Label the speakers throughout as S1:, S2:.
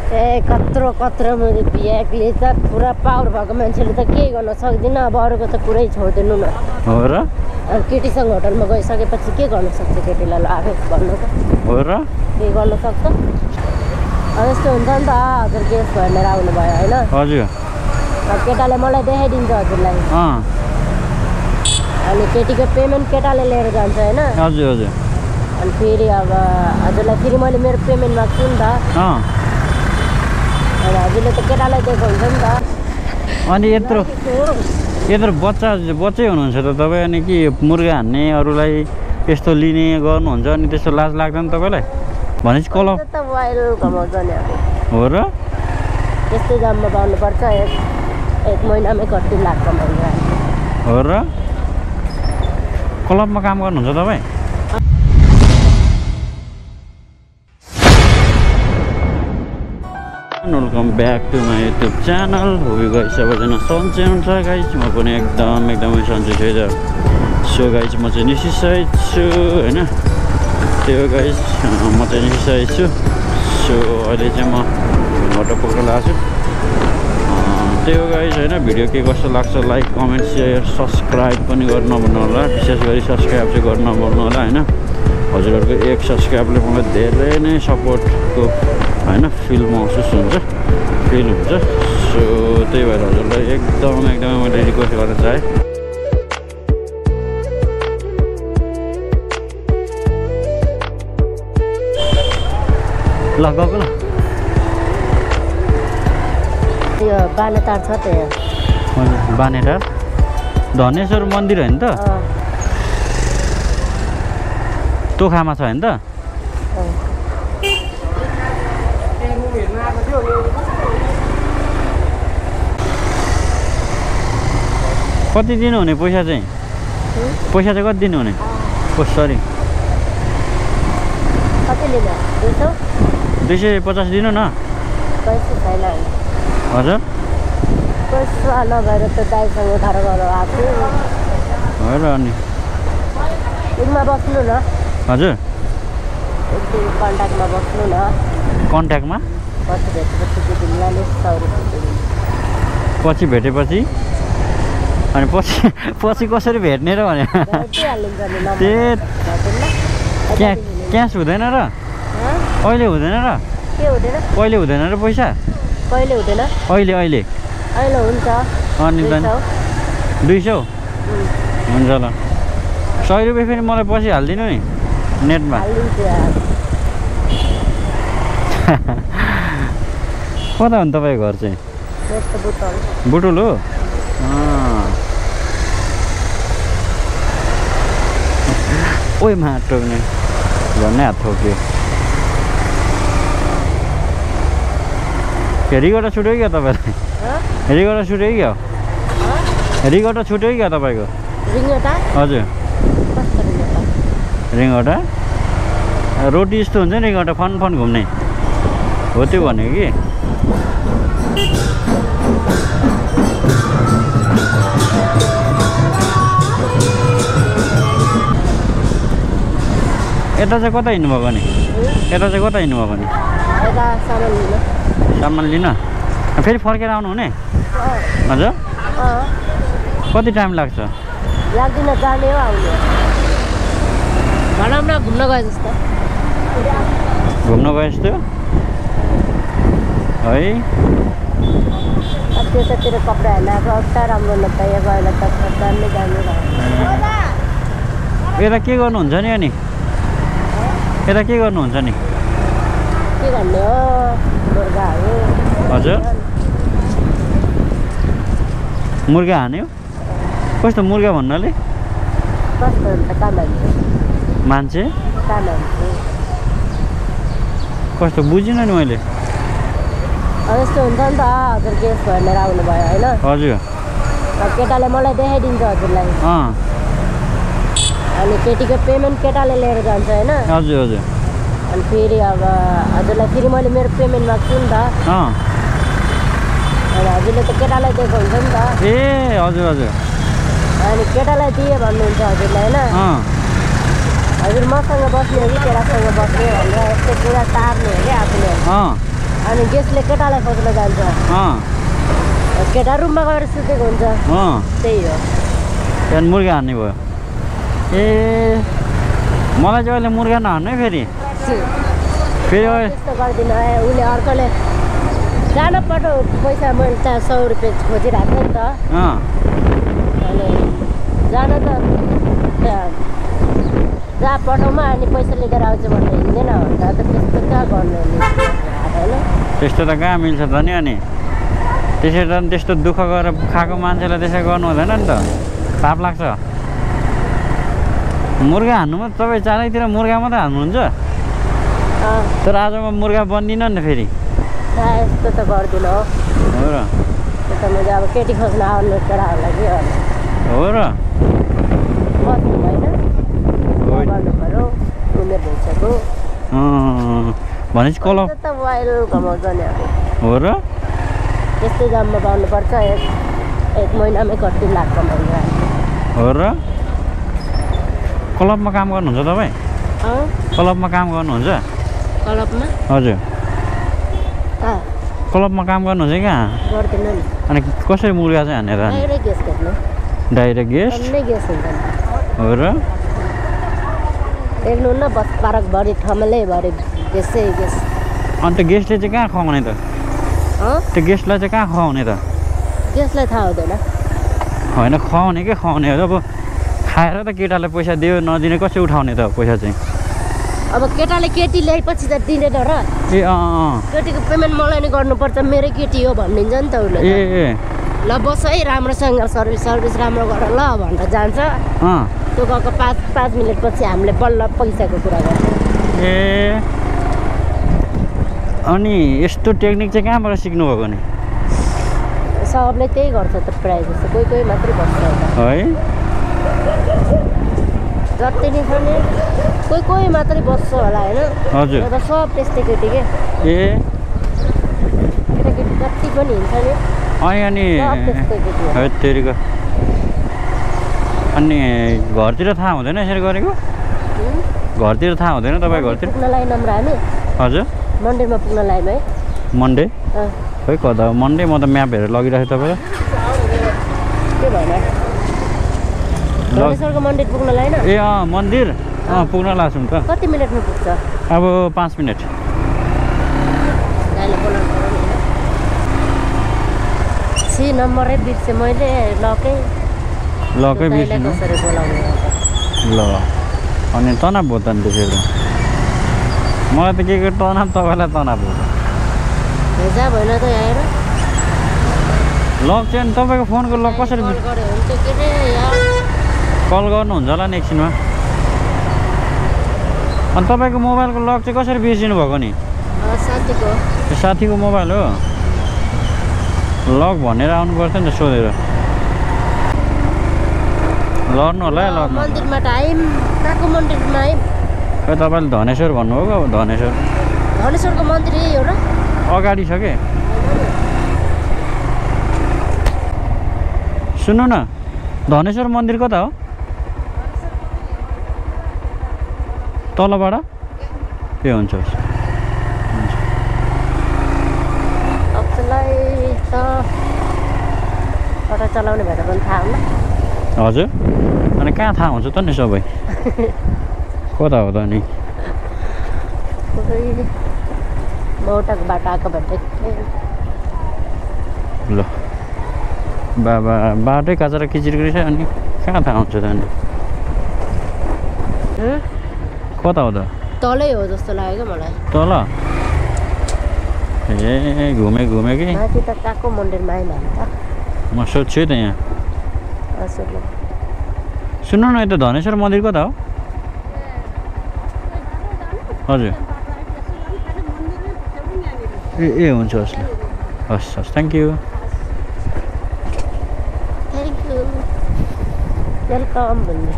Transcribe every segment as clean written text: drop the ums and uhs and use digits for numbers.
S1: ए कत्रो कत्रो मैले भिआइपीले त पुरा पावर भएको मान्छेले त केही गर्न सक्दिनँ अब अरूको त कुरै छोड्दिनु न
S2: हो र
S1: अब केटीसँग होटलमा गइसकेपछि के गर्न सक्छ केटीलाई ल आफै भन्नु त
S2: हो र
S1: के गर्न सक्छ अब यस्तो हुन्छ नि त हजुर गेस्ट भनेर आउनु भयो होइन
S2: हजुर
S1: अब केटाले मलाई देखाइदिन्छ हजुरलाई अनि केटीको पेमेन्ट केटाले लिएर जान्छ होइन
S2: हजुर हजुर
S1: अनि फेरि अब हजुरलाई फेरि मैले मेरो पेमेन्ट माग्छु नि त अनि हजुरले त केटालाई दिएको हुन्छ नि त
S2: अनि यत्रो बच्चै हुनुहुन्छ त तपाईँ अनि के मुर्गा हान्ने अरूलाई यस्तो लिने गर्नुहुन्छ अनि त्यस्तो लाज लाग्दैन तपाईँलाई भनेपछि क्लब
S1: त वाइल कमाउँछ नि
S2: हो र
S1: त्यस्तै दाममा पाउनुपर्छ एक महिनामै कति लाख कमाउँछ
S2: हो र क्लबमा काम गर्नुहुन्छ तपाईँ welcome back to my YouTube channel हो गाइस सबैजना सन्चै हुन्छ गाइस म पनि एकदमै सन्चै छु त सो गाइस म चाहिँ निस्किसकेको छु होइन त्यो गाइस म चाहिँ निस्किसकेको छु सो अहिले चाहिँ म घरबाट पुग्न लाग्छु त्यो गाइस होइन भिडियो के कस्तो लाग्छ लाइक कमेन्ट सेयर सब्सक्राइब पनि गर्नु नभन्नु होला विशेष गरी सब्सक्राइब चाहिँ गर्नु नभन्नु होला होइन हजुरहरूको एक सब्सक्राइबले मलाई धेरै नै सपोर्टको होइन फिल महसुस हुन्छ सो त्यही भएर हजुरलाई एकदमै मैले रिक्वेस्ट गर्न चाहेँ ल गएको ल
S1: यो बानेटार छ त यहाँ
S2: बानेटार धनेश्वर मन्दिर होइन त तोखामा छ होइन त कति दिनुहुने पैसा चाहिँ कति दिनुहुने सरी
S1: कति लिनु
S2: 250 दिनु न
S1: पैसा छैन
S2: हजुर
S1: पैसा नभएर त दाइसँग उधारो गरेर आएको
S2: हो र अनि
S1: एकमा बस्नु न
S2: हजुर
S1: एकदिन कन्ट्याक्टमा बस्नु न
S2: कन्ट्याक्टमा
S1: पछि भेटेपछि त्यो दिनलाई 100 रुपियाँ
S2: पछि भेटेपछि अनि पछि कसरी भेट्ने र भने क्यास हुँदैन र अहिले हुँदैन र
S1: के हुँदैन
S2: कहिले हुँदैन र पैसा
S1: कहिले हुँदैन
S2: अहिले
S1: हुन्छ
S2: अनि 200 हुन्छ ल 100 रुपियाँ फेरि मलाई पछि हालिदिनु नि नेटमा कता हो नि तपाईँको घर चाहिँ बुटुल हो ओइ मा टोक्ने भन्ने हात ठोक्यो रिगोट छुट्यो क्या तपाईँलाई रिगोट छुट्यो क्या रिगोट छुट्यो क्या तपाईँको हजुर रिङवटा रोटी जस्तो हुन्छ नि रिङवटा फन घुम्ने हो त्यो भनेको कि यता चाहिँ कता हिँड्नुभएको नि सामान लिन फेरि फर्केर आउनु हुने हजुर कति टाइम लाग्छ
S1: लाग्दैन जाने हो आउने भनौँ न घुम्न गए जस्तो
S2: है
S1: त्यतातिर कपडा हेर्न एउटा राम्रो नत यहाँ गएर त जान्ने
S2: यता के गर्नुहुन्छ नि अनि यता के गर्नुहुन्छ नि
S1: के गर्ने हो मुर्गाहरू
S2: हजुर मुर्गा हान्यो कस्तो मुर्गा भन्नाले
S1: कस्तो हुन्छ
S2: मान्छे कस्तो बुझिनँ नि मैले
S1: यस्तो हुन्छ नि त हजुर गेस्ट भनेर आउनु भयो होइन
S2: हजुर
S1: केटाले मलाई देखाइदिन्छ हजुरलाई अनि केटीको पेमेन्ट केटाले लिएर जान्छ होइन
S2: हजुर
S1: अनि फेरि अब हजुरलाई फेरि मैले मेरो पेमेन्ट माग्छु नि त अनि हजुरले त केटालाई दिएको हुन्छ नि त
S2: ए हजुर
S1: अनि केटालाई दिए भन्नुहुन्छ हजुरलाई होइन हजुर मसँग बस्ने हो कि केटासँग बस्ने भनेर यस्तो कुरा टार्ने हो क्या आफूले अनि गेस्टले केटालाई खोज्न जान्छ केटा रुममा गएर सुतेको हुन्छ त्यही हो
S2: त्यहाँदेखि मुर्गा हान्ने भयो ए मलाई चाहिँ अहिले मुर्गा नहान्नु है फेरि
S1: त्यस्तो गर्दिनँ उसले अर्कोले जान पर्यो पैसा मैले त्यहाँ 100 रुपियाँ खोजिरहेको थिएँ नि त अनि जान त त्यहाँ जहाँ पठाउमा अनि पैसा लिएर आउँछ भनेर हिँड्दैन भन्दा त त्यस्तो कहाँ गर्नु होइन
S2: त्यस्तो त कहाँ मिल्छ त नि अनि त्यसरी त त्यस्तो दुःख गरेर खाएको मान्छेलाई त्यसै गर्नु हुँदैन नि त पाप लाग्छ मुर्गा हान्नुमा तपाईँ चारैतिर मुर्गा मात्रै हान्नुहुन्छ तर आज म मुर्गा बन्दिनँ नि त फेरि
S1: यस्तो त गर्दिनँ
S2: हो र
S1: त्यो त मैले अब केटी खोज्न आउनु केटाहरूलाई के गर्नु
S2: हो र
S1: बस्नु भएन गर्नु पऱ्यो उमेर भइसक्यो
S2: भनेपछि कलप
S1: त मोबाइल घमाउँछ नि अब
S2: हो र
S1: त्यस्तै जम्मा पाउनुपर्छ एक महिनामै कति लाख कमाउनु
S2: हो र क्लबमा काम गर्नुहुन्छ तपाईँ क्लबमा काम गर्नुहुन्छ
S1: क्लबमा
S2: हजुर क्लबमा काम गर्नुहुन्छ कहाँ
S1: गर्दैन नि
S2: अनि कसरी मुर्गा चाहिँ हानेर
S1: डाइरेक्ट गेस गर्नु
S2: डाइरेक्ट गेस्ट
S1: अन्नै गेस हुन्छ
S2: हो र
S1: देख्नुहुन्न बस पार्कभरि ठमलैभरि गेसै गेस
S2: अन्त गेस्टले चाहिँ कहाँ खुवाउने त त्यो गेस्टलाई चाहिँ कहाँ खुवाउने त
S1: गेस्टलाई थाहा हुँदैन
S2: होइन खुवाउने के खुवाउने हो अब खाएर त केटालाई पैसा दियो नदिने कसरी उठाउने त पैसा चाहिँ
S1: अब केटाले केटी ल्याएपछि त दिँदैन र
S2: ए
S1: केटीको पेमेन्ट मलाई नै गर्नुपर्छ मेरै केटी हो भनिदिन्छ नि त उसले
S2: ए
S1: ल बस है राम्रोसँग सर्भिस राम्रो गर ल भनेर जान्छ त्यो गएको 5 मिनटपछि हामीले बल्ल पैसाको कुरा गर्छ
S2: ए अनि यस्तो टेक्निक चाहिँ कहाँबाट सिक्नुभएको नि
S1: सबले त्यही गर्छ त प्रायः जस्तो कोही मात्रै बस्छ
S2: है
S1: जति नै छ नि कोही मात्रै बस्छ होला होइन
S2: हजुर
S1: तर सब त्यस्तै केटी के
S2: ए
S1: केटाकेटी जति पनि हिँड्छ नि
S2: अनि
S1: सब त्यस्तै केटी हो
S2: तेरिको अनि घरतिर थाहा हुँदैन यसरी गरेको घरतिर थाहा हुँदैन तपाईँ घरतिर
S1: पुग्न लाइन हाम्रो हामी
S2: हजुर
S1: मन्दिरमा पुग्न लाइन है
S2: मन्डे खै कता मन्डे म त म्याप हेरेर लगिरहेको थिएँ तपाईँलाई
S1: के भएन धनेश्वरको मन्दिर पुग्न लाइन
S2: ए मन्दिर पुग्न लाग्छौँ त
S1: कति मिनटमा पुग्छ
S2: अब 5 मिनट
S1: गाईलाई बोलाउनु पर्यो नि छि नम्बरै बिर्सेँ मैले लकै
S2: बिर्सिनु
S1: कसरी बोलाउनु
S2: ल अनि तनाव भयो त नि त्यसरी मलाई त के तनाव तपाईँलाई तनाव हो
S1: भेजा भएन त आएर
S2: लक चाहिँ तपाईँको फोनको लक कसरी
S1: कल गऱ्यो भने चाहिँ के रे यार
S2: कल गर्नुहुन्छ होला नि एकछिनमा अनि तपाईँको मोबाइलको लक चाहिँ कसरी बिर्सिनु भएको नि
S1: साथीको
S2: साथीको मोबाइल हो लक भनेर आउनु पर्थ्यो नि त सोधेर लड्नु होला है लड्नु
S1: मन्दिरमा त आयौँ कहाँको मन्दिरमा आयौँ
S2: खै तपाईँले धनेश्वर भन्नुभयो अब
S1: धनेश्वरको मन्दिर यही हो र
S2: अगाडि छ के सुन्नु न धनेश्वर मन्दिर कता हो तलबाट ए हुन्छ
S1: अक्सलाई त अटो चलाउने भएर पनि थाहा हुन्न
S2: हजुर अनि कहाँ थाहा हुन्छ त नि सबै कता हो त नि
S1: मौटाको बाटो आएको भन्दै
S2: ल बाबा बाटै काचेर किचिरकिरी छ अनि कहाँ थाहा हुन्छ त अनि कता हो त
S1: तलै हो जस्तो लाग्यो मलाई
S2: तल ए घुमे कि
S1: माथि त कहाँको मन्दिरमा आइम हामी त
S2: म सोध्छु त यहाँ सुन्नु न यता धनेश्वर मन्दिर कता हो हजुर ए हुन्छ हस् ल हस् थ्याङ्क यू
S1: वेलकम भन्ने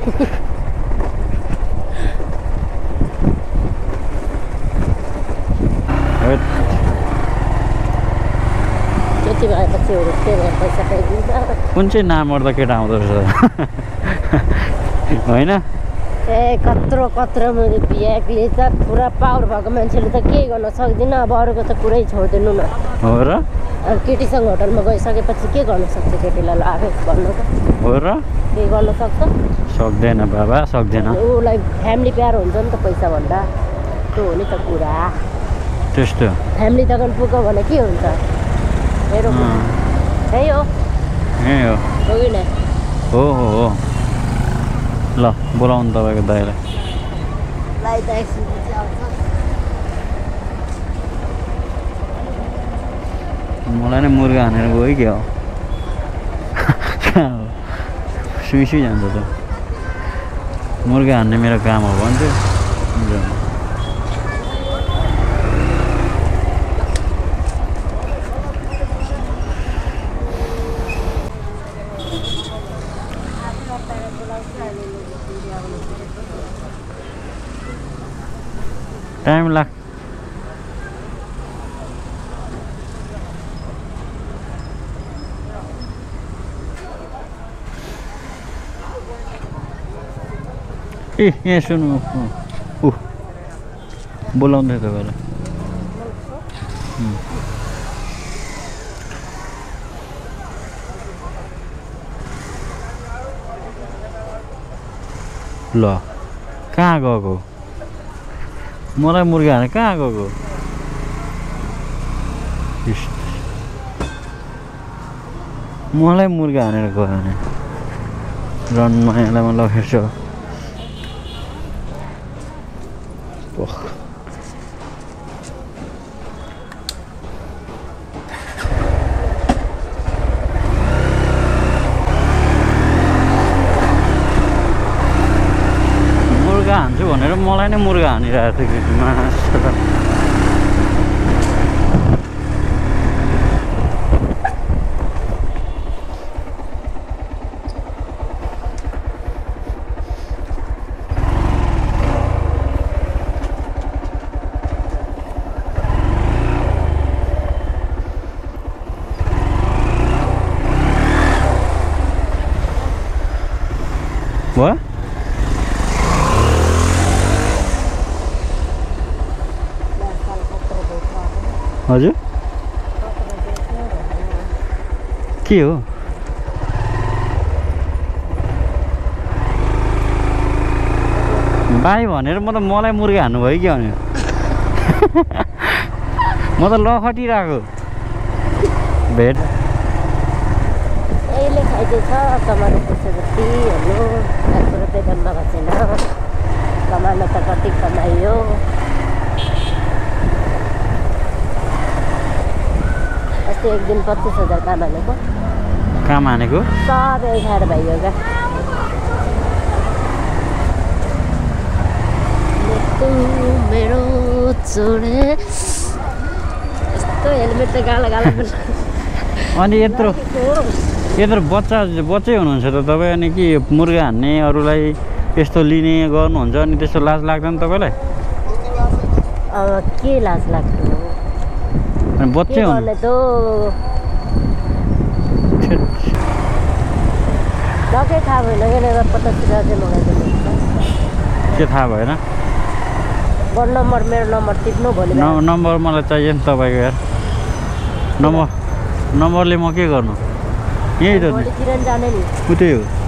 S1: जति भएपछि पैसा पाइदिन्छ
S2: कुन चाहिँ नामर्दा केटा आउँदो रहेछ होइन
S1: कत्रो बिहाकले त पुरा पावर भएको मान्छेले त केही गर्न सक्दिनँ अब अरूको त कुरै छोडिदिनु न
S2: हो र
S1: अब केटीसँग होटलमा गइसकेपछि के गर्न सक्छ केटीलाई आफै भन्नु त
S2: हो र
S1: केही गर्न सक्छ
S2: सक्दैन बाबा सक्दैन
S1: उसलाई फ्यामिली प्यारो हुन्छ नि त पैसा भन्दा त्यो हो नि त कुरा
S2: त्यस्तो
S1: फ्यामिली त पुग्यो भने के हुन्छ मेरो त्यही हो हो कि नै
S2: हो ल बोलाउनु तपाईँको दाइलाई
S1: त एकछिनपछि आउँछ
S2: मलाई नै मुर्गा हानेर गयो क्या हो सुई जान्छ त मुर्गा हान्ने मेरो काम हो भन्थ्यो टाइम लाग्छ ए यहाँ सुन्नु बोलाउँदै तपाईँलाई ल कहाँ गएको मलाई मुर्गा हाने कहाँ गएको मलाई मुर्गा हानेर गयो भने रनमायालाई म लगेछु मुर्गा हान्छु भनेर मलाई नै मुर्गा हानिरहेको थियो मासु भयो हजुर के हो भाइ भनेर म त मलाई मुर्गा हान्नु भयो क्या भने म त लखटिरहेको भेट
S1: यसले खाइदिएछ कमानु पर्छ जति हेर्नु 100 रुपियाँ दाम लगाएको छैन कमानु त कति कमाइयो अस्ति एक दिन 25,000 काम हानेको सबै खाएर भइयो क्या मेरो छोडे यस्तो हेलमेट त गाला
S2: अनि यत्रो बच्चै हुनुहुन्छ त तपाईँ अनि के मुर्गा हान्ने अरूलाई यस्तो लिने गर्नुहुन्छ अनि त्यस्तो लाज लाग्दैन तपाईँलाई
S1: अब के लाज लाग्छ
S2: अनि बच्चै हुनु
S1: लकै थाहा भएन किन 50 रुपियाँ चाहिँ मगाइदिनु
S2: के थाहा भएन
S1: फोन नम्बर मेरो नम्बर टिप्नु भोलि
S2: नम्बर मलाई चाहियो नि तपाईँको यार नम्बरले म के गर्नु यही त
S1: भोलि किरण जाने नि
S2: उतै हो